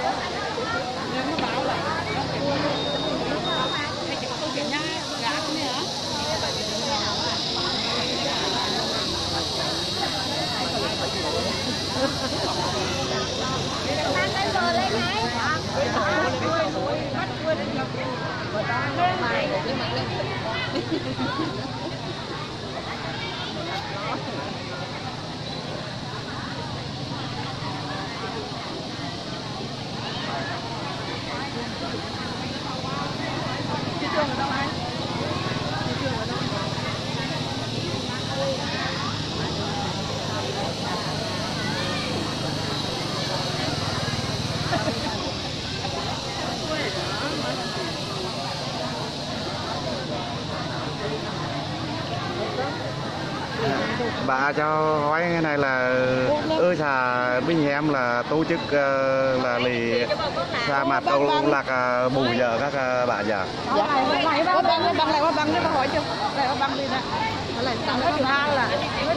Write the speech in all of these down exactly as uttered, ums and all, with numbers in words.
Bà cho hỏi cái này là ư xà Binh Em là tổ chức uh, là lì xa mặt câu lạc uh, bù giờ các uh, bà giờ. Dạ. Lại băng băng băng lại qua băng đấy, bà hỏi chưa? Lại qua băng đi nè. Lại tặng cái thứ hai là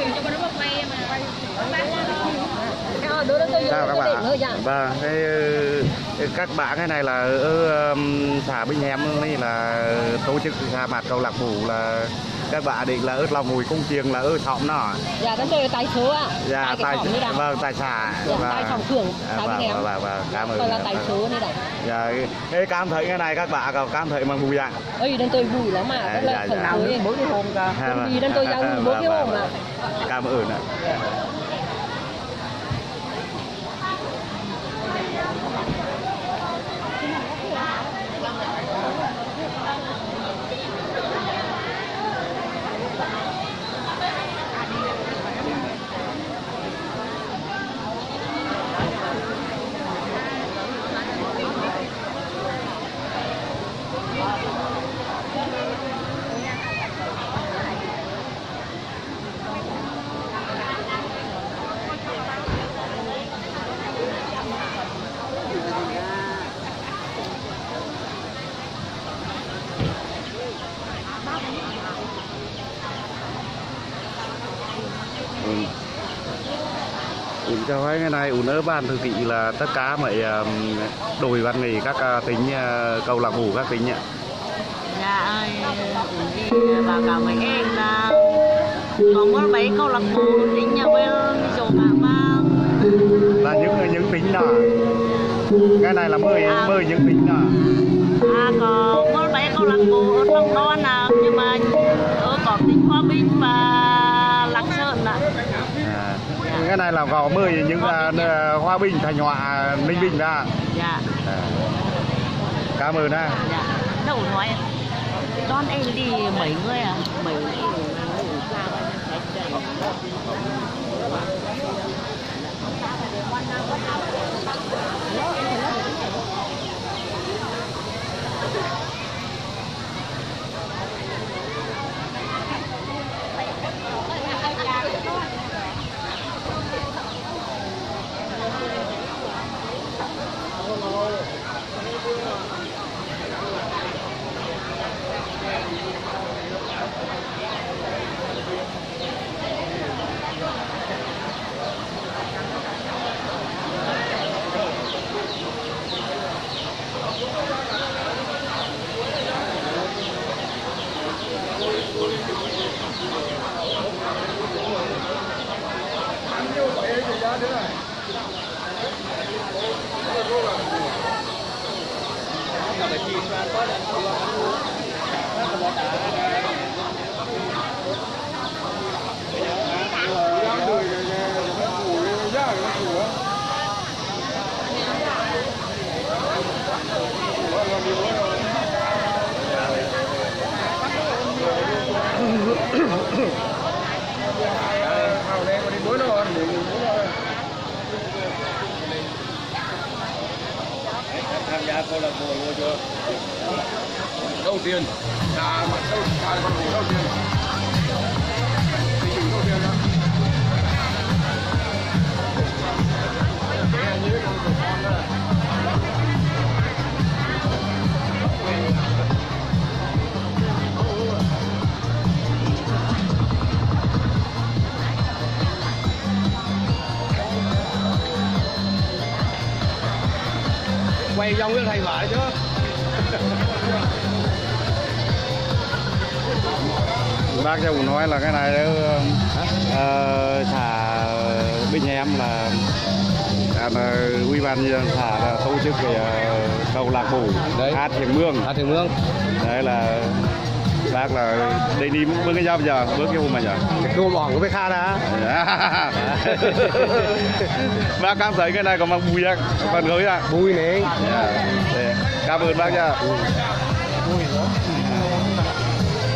sao các bạn? Vâng, cái, cái các bạn cái này là ở um, xã Binh Em này là tổ chức xa mặt câu lạc bù là các bạn định là ở lòng mùi công chiêng là ở thọng nó. Dạ, chúng tôi tài số ạ. Dạ, tài vâng tài xả. Dạ, tài phòng thưởng xã Binh Em. Vâng vâng vâng, cảm ơn. Tôi là tài số này đã. Dạ, cái cảm thấy cái này các bạn có cảm thấy mà vui ạ. Ơi, đến tôi vui lắm mà, rất là phần cuối mỗi cái hôm cả. Vì đến tôi giao mỗi cái hôm mà. Cảm ơn ạ. Ủn cho hỏi cái này ủn ở ban thực thị là tất cả mọi đội văn nghề các tính câu lạc bộ các tính ạ. Dạ ơi, đi vào cả mấy em là có mỗi mấy câu lạc bộ tính nhà bên chỗ mà mà là những những tính nào cái này là mười à, mười những tính nào à có mỗi mấy câu lạc bộ ở trong đó nào nhưng mà ở có tính Hòa Bình và Lạng Sơn ạ. À, cái này là có mười những uh, Hòa Bình, Thành Hóa, Ninh Bình ra. Dạ. À, cảm ơn ha. Dạ. Đâu nói đón em đi mấy người à? Mấy người tham gia câu lạc bộ ngồi chưa? Đầu tiên là mặt đầu là con đầu tiên. Thì đầu tiên đó. Cái như con của con đó. trong cái thầy vải chứ. Bác cho cũng nói là cái này đó, uh, thả Bình Em là là ủy ban nhân dân thả là tổ chức cái uh, câu lạc bộ hát Thiền Mương. Hát Thiền Mương. Đấy là bác là đây đi bước cái giáp giờ bước cái hôm mà giờ. Cái cô bọn của bác Kha đã. Bác cảm thấy cái này còn mang bùi á, phần gối à. Bùi này. Cảm ơn bác nha. Bùi nữa.